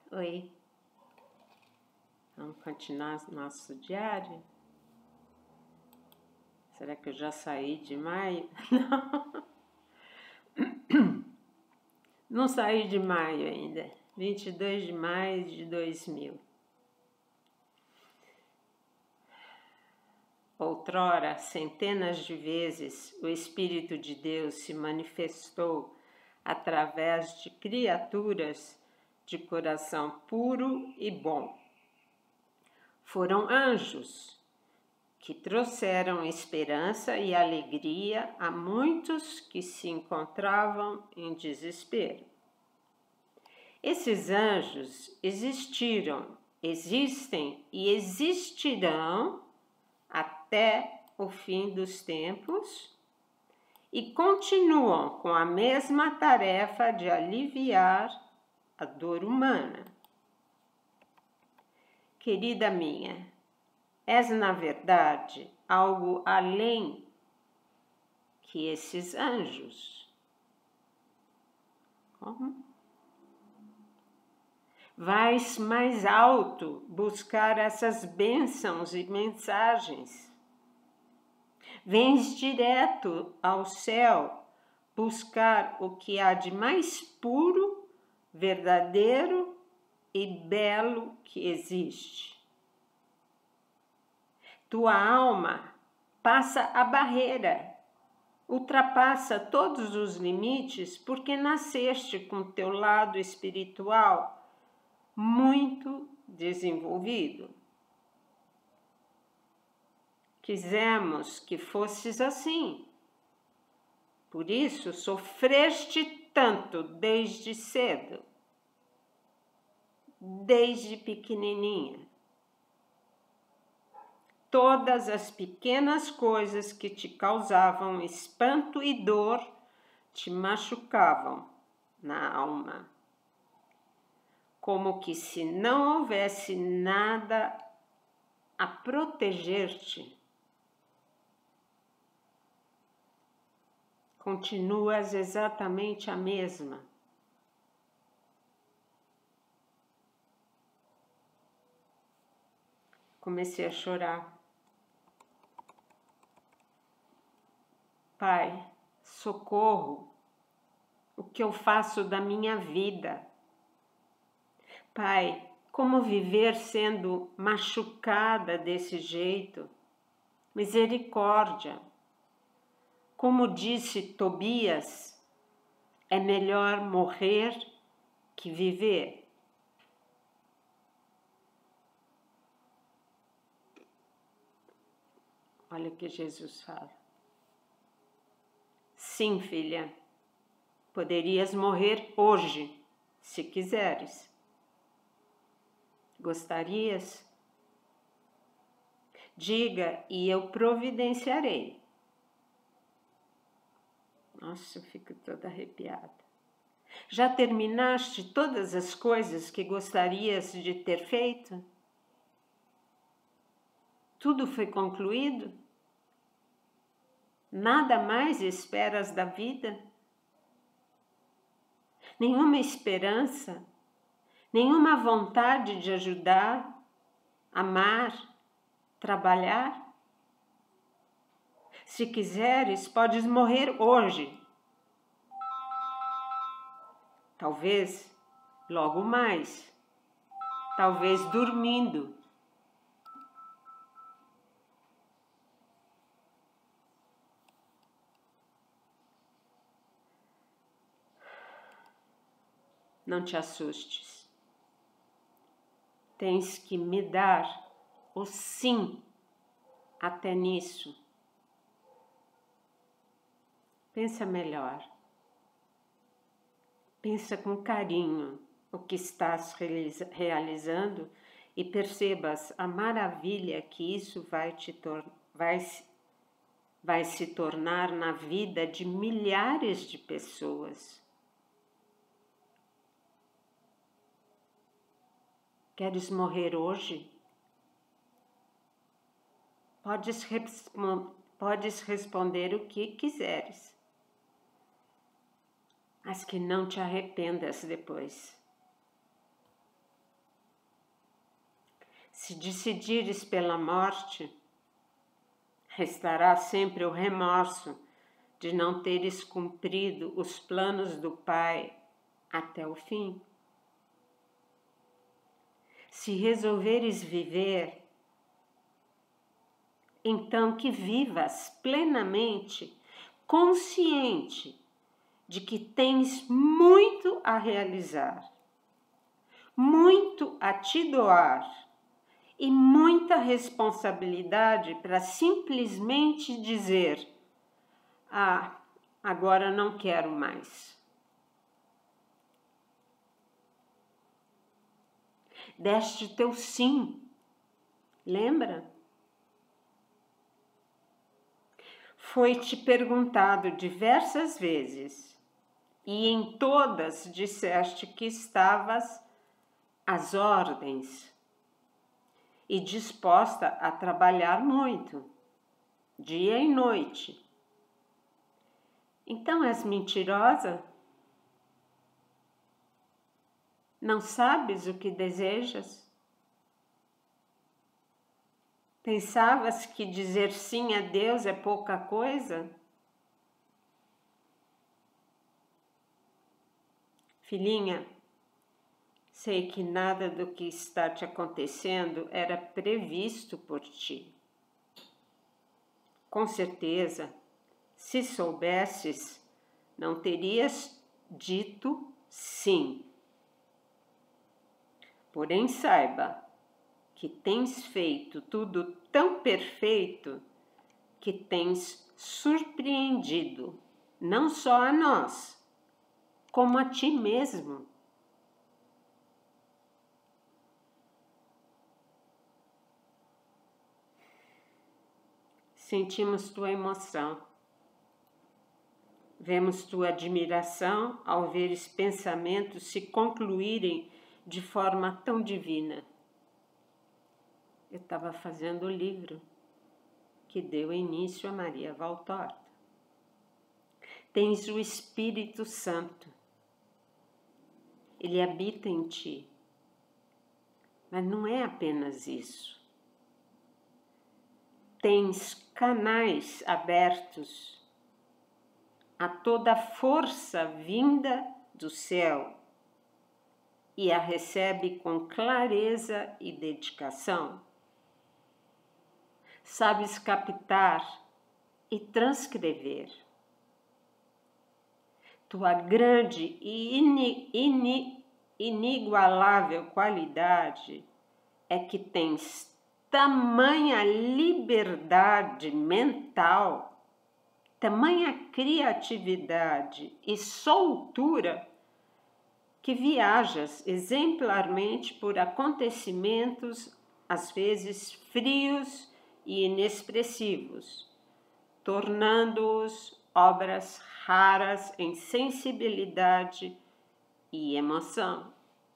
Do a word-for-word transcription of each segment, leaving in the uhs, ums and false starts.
Oi, vamos continuar nosso diário? Será que eu já saí de maio? Não, não saí de maio ainda, vinte e dois de maio de dois mil. Outrora, centenas de vezes, o Espírito de Deus se manifestou através de criaturas de coração puro e bom. Foram anjos que trouxeram esperança e alegria a muitos que se encontravam em desespero. Esses anjos existiram, existem e existirão até o fim dos tempos e continuam com a mesma tarefa de aliviar a dor humana. Querida minha, és na verdade algo além que esses anjos. Como? Vais mais alto buscar essas bênçãos e mensagens. Vens direto ao céu buscar o que há de mais puro, verdadeiro e belo que existe. Tua alma passa a barreira, ultrapassa todos os limites porque nasceste com teu lado espiritual muito desenvolvido. Quisemos que fosses assim. Por isso sofreste tanto desde cedo, desde pequenininha. Todas as pequenas coisas que te causavam espanto e dor te machucavam na alma. Como que se não houvesse nada a proteger-te. Continuas exatamente a mesma. Comecei a chorar. Pai, socorro, o que eu faço da minha vida? Pai, como viver sendo machucada desse jeito? Misericórdia. Como disse Tobias, é melhor morrer que viver. Olha o que Jesus fala. Sim, filha, poderias morrer hoje, se quiseres. Gostarias? Diga e eu providenciarei. Nossa, eu fico toda arrepiada. Já terminaste todas as coisas que gostarias de ter feito? Tudo foi concluído? Nada mais esperas da vida? Nenhuma esperança? Nenhuma vontade de ajudar, amar, trabalhar? Se quiseres, podes morrer hoje. Talvez logo mais. Talvez dormindo. Não te assustes. Tens que me dar o sim até nisso. Pensa melhor. Pensa com carinho o que estás realizando e percebas a maravilha que isso vai, te tor- vai, vai se tornar na vida de milhares de pessoas. Queres morrer hoje? Podes, respo- podes responder o que quiseres, mas que não te arrependas depois. Se decidires pela morte, restará sempre o remorso de não teres cumprido os planos do Pai até o fim. Se resolveres viver, então que vivas plenamente, consciente de que tens muito a realizar, muito a te doar e muita responsabilidade para simplesmente dizer: ah, agora não quero mais. Deste teu sim, lembra? Foi-te perguntado diversas vezes e em todas disseste que estavas às ordens e disposta a trabalhar muito, dia e noite. Então és mentirosa? Não sabes o que desejas? Pensavas que dizer sim a Deus é pouca coisa? Filhinha, sei que nada do que está te acontecendo era previsto por ti. Com certeza, se soubesses, não terias dito sim. Porém, saiba que tens feito tudo tão perfeito que tens surpreendido não só a nós, como a ti mesmo. Sentimos tua emoção. Vemos tua admiração ao veres pensamentos se concluírem de forma tão divina. Eu estava fazendo o livro que deu início a Maria Valtorta. Tens o Espírito Santo. Ele habita em ti. Mas não é apenas isso. Tens canais abertos a toda a força vinda do céu e a recebe com clareza e dedicação. Sabes captar e transcrever. Tua grande e ini, ini, inigualável qualidade é que tens tamanha liberdade mental, tamanha criatividade e soltura que viajas exemplarmente por acontecimentos, às vezes frios e inexpressivos, tornando-os obras raras em sensibilidade e emoção.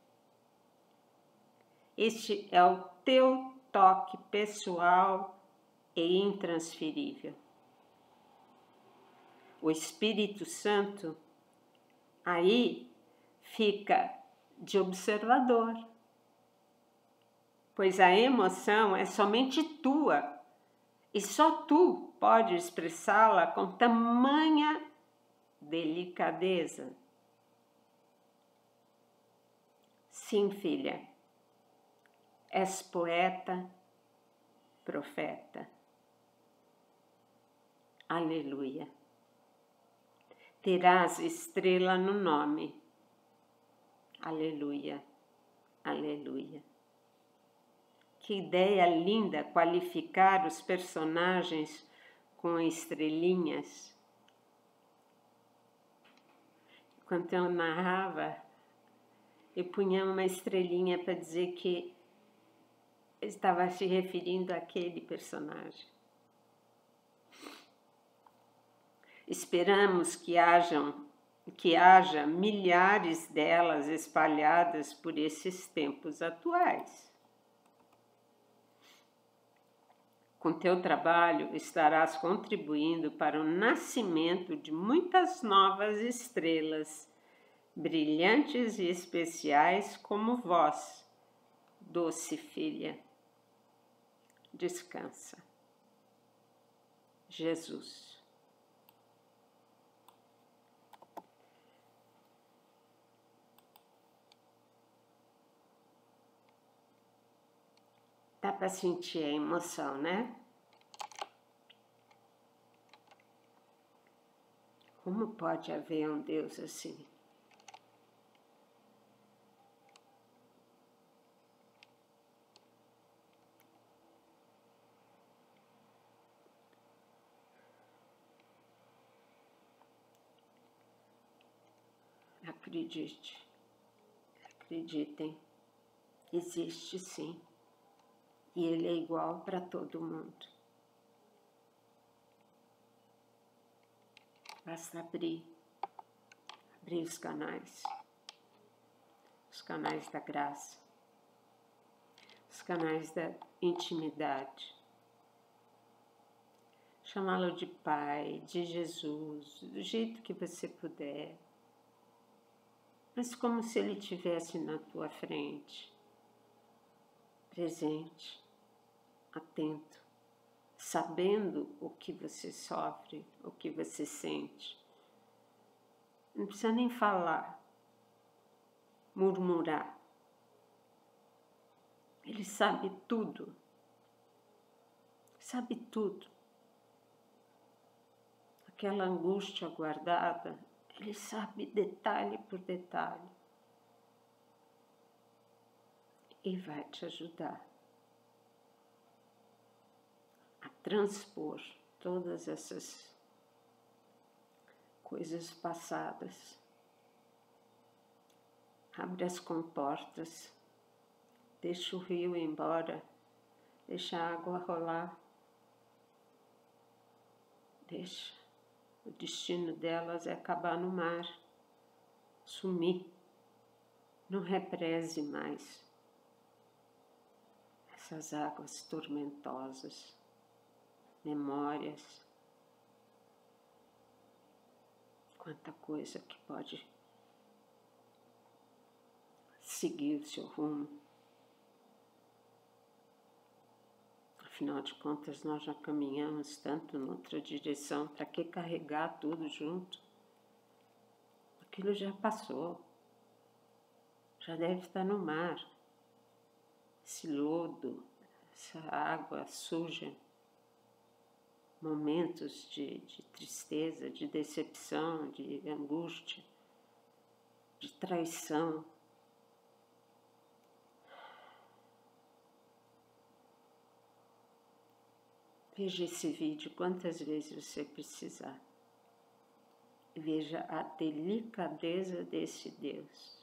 Este é o teu toque pessoal e intransferível. O Espírito Santo aí fica de observador, pois a emoção é somente tua e só tu pode expressá-la com tamanha delicadeza. Sim, filha, és poeta, profeta. Aleluia. Terás estrela no nome. Aleluia, aleluia. Que ideia linda qualificar os personagens com estrelinhas. Quando eu narrava, eu punha uma estrelinha para dizer que estava se referindo àquele personagem. Esperamos que hajam, que haja milhares delas espalhadas por esses tempos atuais. Com teu trabalho estarás contribuindo para o nascimento de muitas novas estrelas, brilhantes e especiais como vós, doce filha. descansa. Jesus. Dá para sentir a emoção, né? Como pode haver um Deus assim? Acredite, acreditem, existe sim, e Ele é igual para todo mundo. Basta abrir, abrir os canais, os canais da graça, os canais da intimidade, chamá-lo de Pai, de Jesus, do jeito que você puder, mas como se Ele estivesse na tua frente, presente, atento, sabendo o que você sofre, o que você sente. Não precisa nem falar, murmurar. Ele sabe tudo, sabe tudo. Aquela angústia guardada, Ele sabe detalhe por detalhe. E vai te ajudar a transpor todas essas coisas passadas. Abre as comportas, deixa o rio ir embora, deixa a água rolar, deixa. O destino delas é acabar no mar, sumir, não represe mais essas águas tormentosas, memórias, quanta coisa que pode seguir o seu rumo. Afinal de contas, nós já caminhamos tanto noutra direção, para que carregar tudo junto? Aquilo já passou, já deve estar no mar. Esse lodo, essa água suja, momentos de, de tristeza, de decepção, de angústia, de traição. Veja esse vídeo quantas vezes você precisar. Veja a delicadeza desse Deus.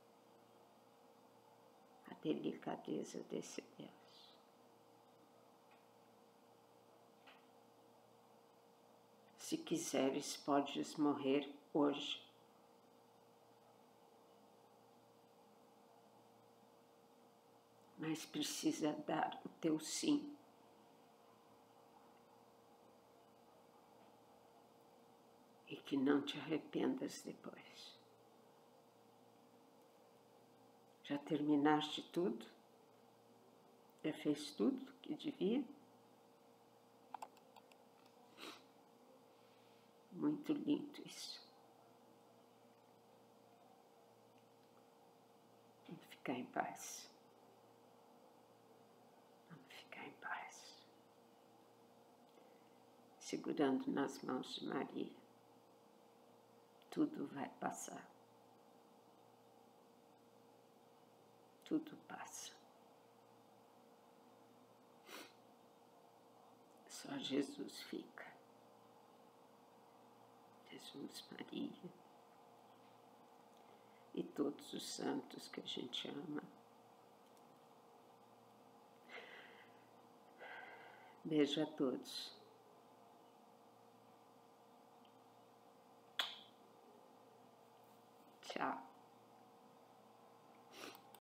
A delicadeza desse Deus. Se quiseres, podes morrer hoje. Mas precisa dar o teu sim. E que não te arrependas depois. Já terminaste tudo? Já fez tudo que devia? Muito lindo isso. Vamos ficar em paz. Vamos ficar em paz. Segurando nas mãos de Maria. Tudo vai passar. Tudo passa. Só Jesus fica. Jesus, Maria e todos os santos que a gente ama. Beijo a todos.